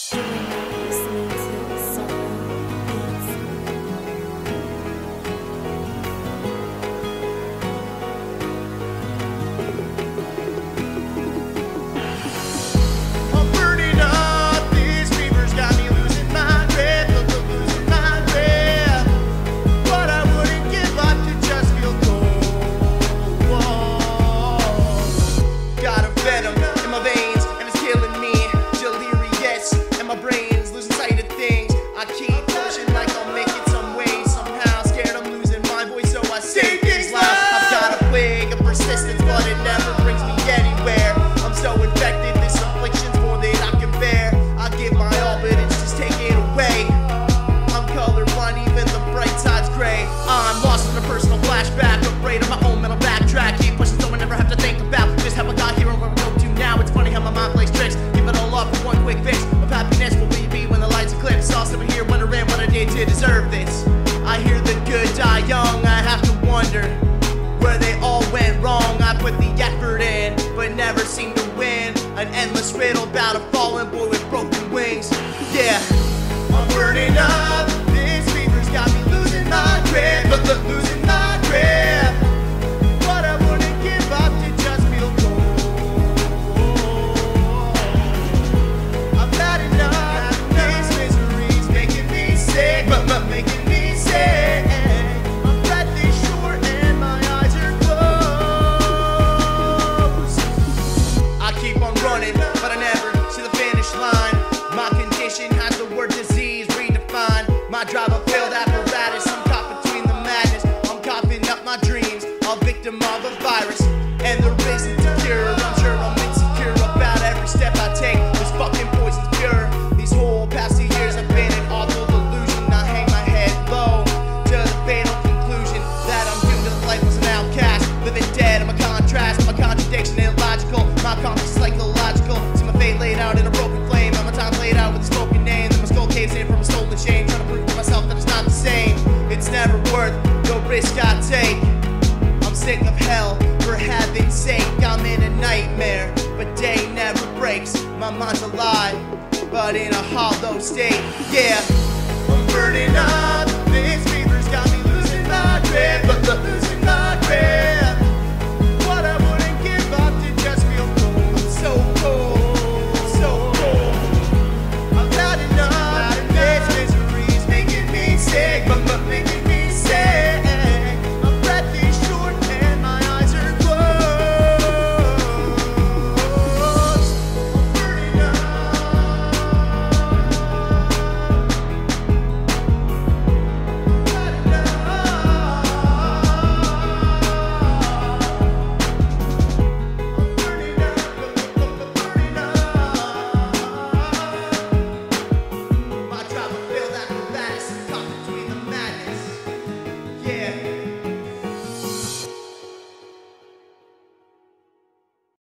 Listening to SaruBeats. I'm burning up, these fevers got me losing my grip, losing my grip. But I wouldn't give up to just feel cold. Got a venom in my veins and it's killing me. Delirious and my brain's losing sight of things. I keep pushing like I'll make it some way, somehow. Scared I'm losing my voice, so I say things loud. I've got a plague of persistence, but it never brings me anywhere. I'm so infected, this affliction's more than I can bear. I give my all, but it's just taken away. I'm colorblind, even the bright side's gray. I'm lost in a personal flashback, afraid of my own mental backtrack. Keep pushing so I never have to think about just how I got here and where I go to now. It's funny how my mind plays tricks. Give it all up for one quick fix of happiness. Will we be when the lights eclipse? All sitting here wondering what I did to deserve this. I hear the good die young, I have to wonder where they all went wrong. I put the effort in, but never seem to win. An endless riddle about a fallen boy with broken wings. Yeah, I'm burning up, this fever's got me losing my grip, losing my grip. But I wouldn't give up to just feel cold. I've had enough, this misery's making me sick, making me sick. My breath is short and my eyes are closed. I keep on running, but I never see the finish line. My condition has the word disease redefined. My drive a failed apparatus, I'm caught between the madness. I'm coughing up my dreams, a victim of a virus. And there isn't a cure, I'm sure I'm insecure about every step I take. This fucking poison's pure. These whole past 2 years have been an awful delusion. I hang my head low to the fatal conclusion that I'm doomed to the life as an outcast. Living dead, I'm a contrast, I'm a contradiction, illogical. My conscience is psychological. See my fate laid out in a broken flame. And my time laid out with a spoken name. Then my skull caves in from a stolen shame. Trying to prove to myself that it's not the same. It's never worth the risk I take. I'm sick of hell, for heaven's sake. I'm in a nightmare, but day never breaks. My mind's alive, but in a hollow state. Yeah, I'm burning up, this